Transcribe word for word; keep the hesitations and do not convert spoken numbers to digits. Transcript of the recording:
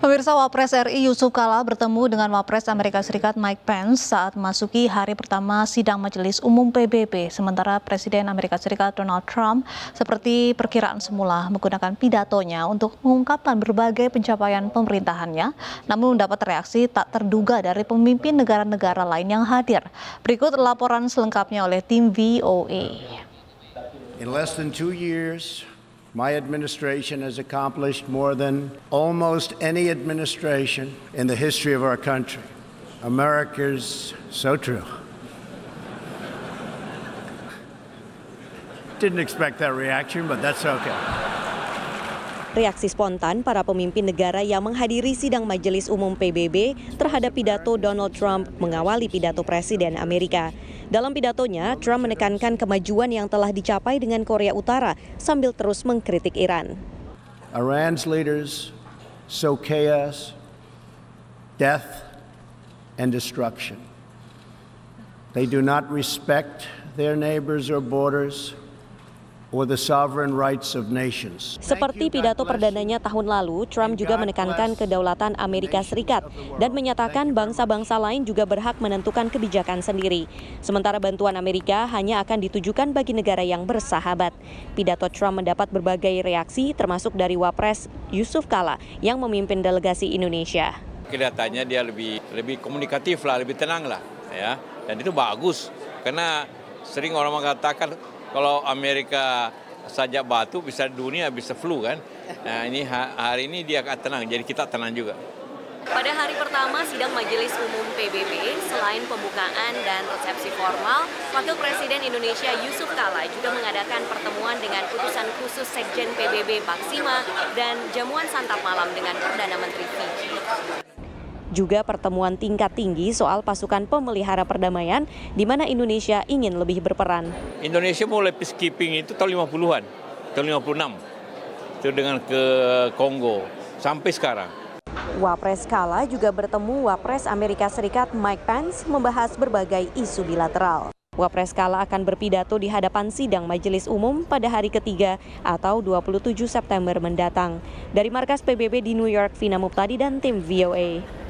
Pemirsa, Wapres R I Yusuf Kala bertemu dengan Wapres Amerika Serikat Mike Pence saat memasuki hari pertama sidang Majelis Umum P B B. Sementara Presiden Amerika Serikat Donald Trump seperti perkiraan semula menggunakan pidatonya untuk mengungkapkan berbagai pencapaian pemerintahannya, namun mendapat reaksi tak terduga dari pemimpin negara-negara lain yang hadir. Berikut laporan selengkapnya oleh tim V O A. In less than two years, my administration has accomplished more than almost any administration in the history of our country. America's so true. Didn't expect that reaction, but that's okay. Reaksi spontan para pemimpin negara yang menghadiri sidang Majelis Umum P B B terhadap pidato Donald Trump mengawali pidato Presiden Amerika. Dalam pidatonya, Trump menekankan kemajuan yang telah dicapai dengan Korea Utara sambil terus mengkritik Iran. Iran's leaders sow chaos, death, and destruction. They do not respect their neighbors or borders or the sovereign rights of nations. Seperti pidato perdananya tahun lalu, Trump juga menekankan kedaulatan Amerika Serikat dan menyatakan bangsa-bangsa lain juga berhak menentukan kebijakan sendiri. Sementara bantuan Amerika hanya akan ditujukan bagi negara yang bersahabat. Pidato Trump mendapat berbagai reaksi, termasuk dari Wapres Yusuf Kala yang memimpin delegasi Indonesia. Kelihatannya dia lebih lebih komunikatif lah, lebih tenang lah, ya. Dan itu bagus karena sering orang mengatakan kalau Amerika saja batu, bisa dunia, bisa flu kan. Nah ini hari ini dia akan tenang, jadi kita tenang juga. Pada hari pertama sidang Majelis Umum P B B, selain pembukaan dan resepsi formal, Wakil Presiden Indonesia Yusuf Kala juga mengadakan pertemuan dengan utusan khusus Sekjen P B B Paksima dan jamuan santap malam dengan Perdana Menteri Fiji. Juga pertemuan tingkat tinggi soal pasukan pemelihara perdamaian di mana Indonesia ingin lebih berperan. Indonesia mulai peacekeeping itu tahun lima puluhan, tahun lima puluh enam. Itu dengan ke Kongo sampai sekarang. Wapres Kala juga bertemu Wapres Amerika Serikat Mike Pence membahas berbagai isu bilateral. Wapres Kala akan berpidato di hadapan sidang Majelis Umum pada hari ketiga atau dua puluh tujuh September mendatang. Dari markas P B B di New York, Vina Muptadi dan tim V O A.